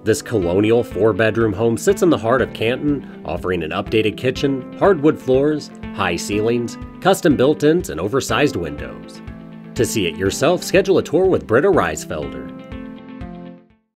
This colonial 4-bedroom home sits in the heart of Canton, offering an updated kitchen, hardwood floors, high ceilings, custom built-ins, and oversized windows. To see it yourself, schedule a tour with Britta Reissfelder.